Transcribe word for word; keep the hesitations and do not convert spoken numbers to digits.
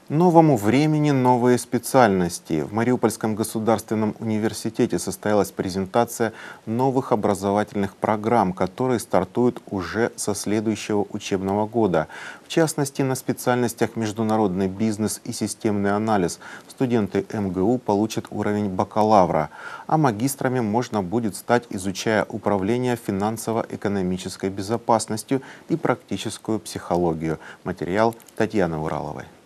Новому времени новые специальности. В Мариупольском государственном университете состоялась презентация новых образовательных программ, которые стартуют уже со следующего учебного года. В частности, на специальностях международный бизнес и системный анализ студенты эм гэ у получат уровень бакалавра, а магистрами можно будет стать, изучая управление финансово-экономической безопасностью и практическую психологию. Материал Татьяны Ураловой.